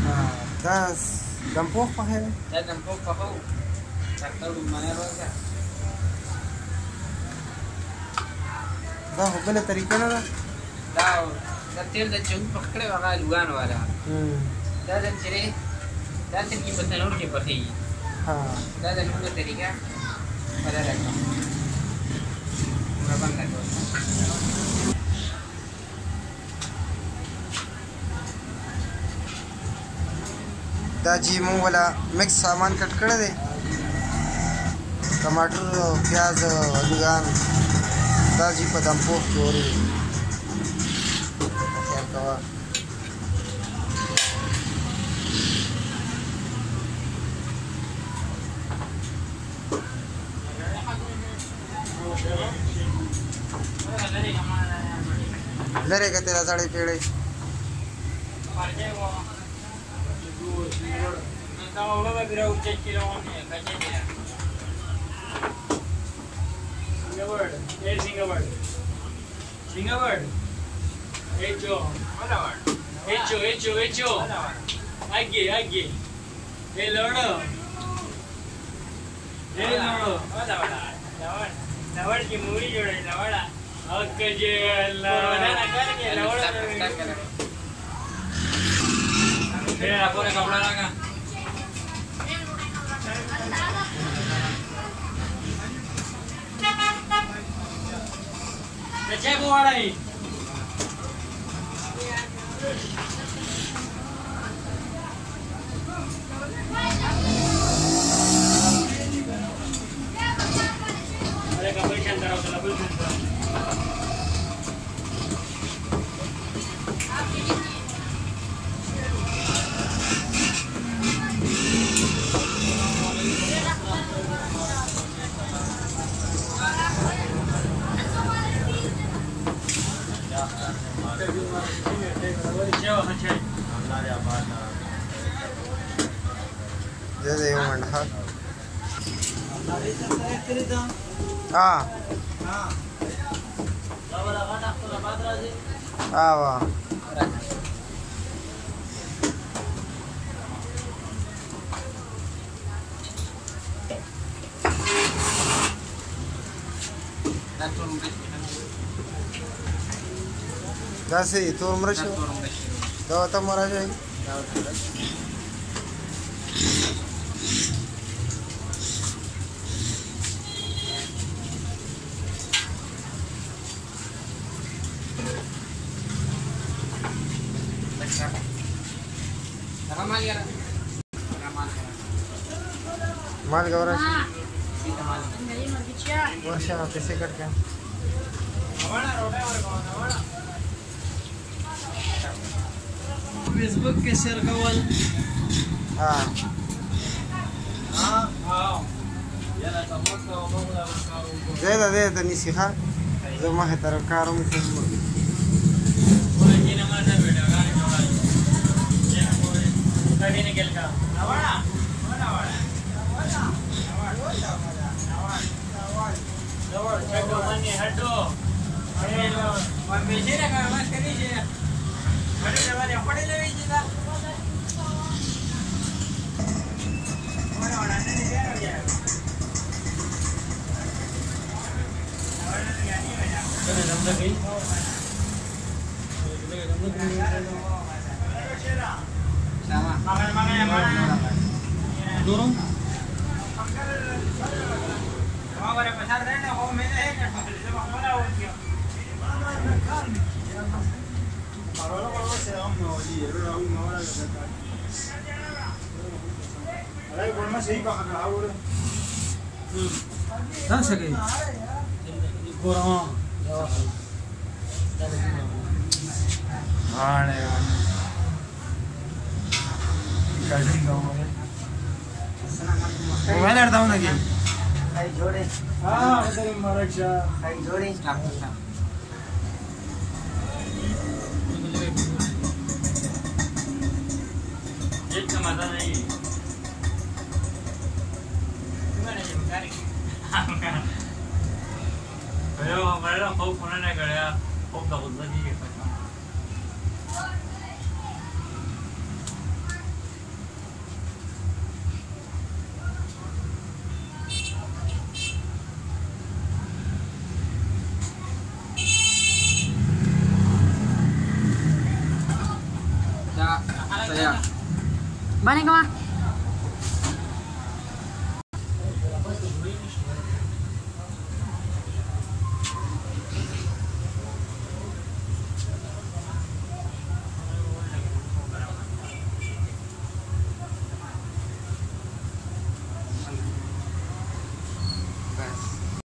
دا دمپوخ پخې دی دا دمپوخ پخو ډاکټر منه روزه دا خو بله طریقه نه ده دا تیل د چې پخ کړی و هغه لوګانو والا دا د چې دا تل کې په تنور کې پخېږي دا د لوګو طریقه بدله کړه بنده کړه دا جی مونږ ولا مکس سامان کټ کړی دی ټماټر او پیاز او هلوګان دا جی په دمپوخ کې ورې خیال کوه لرې که تیرا زړې پیړۍ Singapore. Hecho. Aquí. El oro. La vara की मूरी जोड़े la vara. Okay je la vara. Mira la pone कपड़ा लगा. Cek buat ni. Ada kapal cendera atau label cendera. دې دې ومنډه وا دا سي تور مرچ دا ته مرچ माल गौरा वर्षा कैसे कट गया फेसबुक के शेयर कवल हाँ दे तो नहीं सीखा जो मैं तरह कारों में dorong dah sekali kurang mobile हटता हूँ ना कि जोड़े हाँ उधर मरक्षा जोड़े एक का मजा नहीं pero hमारे हम बहुत फोन नहीं करे बहुत दबोच लगी है باندې کوه